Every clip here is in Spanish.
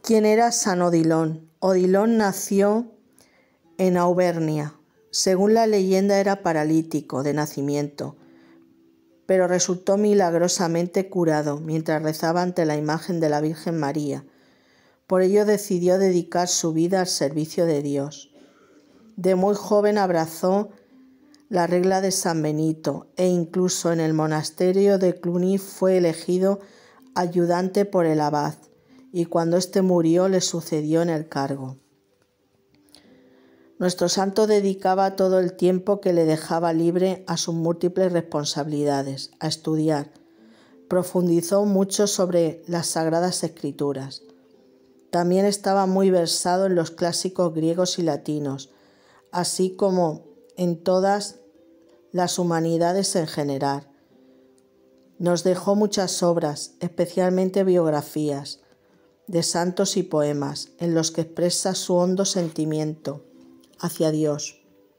¿Quién era San Odilon? Odilon nació en Auvernia. Según la leyenda era paralítico de nacimiento, pero resultó milagrosamente curado mientras rezaba ante la imagen de la Virgen María. Por ello decidió dedicar su vida al servicio de Dios. De muy joven abrazó la regla de San Benito e incluso en el monasterio de Cluny fue elegido ayudante por el abad, y cuando éste murió le sucedió en el cargo. Nuestro santo dedicaba todo el tiempo que le dejaba libre a sus múltiples responsabilidades, a estudiar. Profundizó mucho sobre las Sagradas Escrituras. También estaba muy versado en los clásicos griegos y latinos, así como en todas las humanidades en general. Nos dejó muchas obras, especialmente biografías, de santos y poemas, en los que expresa su hondo sentimiento hacia Dios.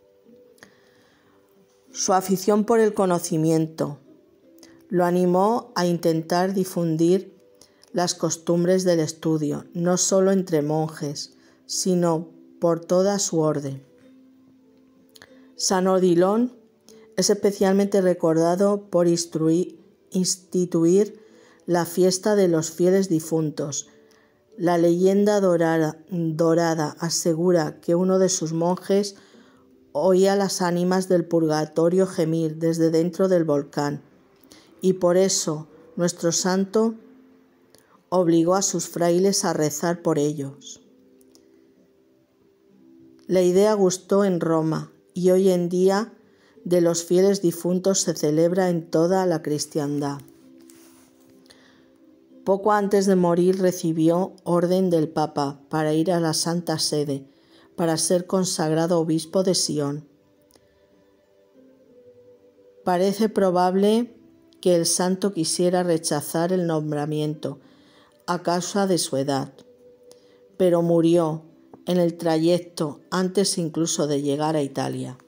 Su afición por el conocimiento lo animó a intentar difundir las costumbres del estudio, no solo entre monjes, sino por toda su orden. San Odilon es especialmente recordado por instituir la fiesta de los fieles difuntos. La leyenda dorada asegura que uno de sus monjes oía las ánimas del purgatorio gemir desde dentro del volcán, y por eso nuestro santo obligó a sus frailes a rezar por ellos. La idea gustó en Roma y hoy en día de los fieles difuntos se celebra en toda la cristiandad. Poco antes de morir recibió orden del Papa para ir a la Santa Sede, para ser consagrado obispo de Sion. Parece probable que el santo quisiera rechazar el nombramiento a causa de su edad, pero murió en el trayecto antes incluso de llegar a Italia.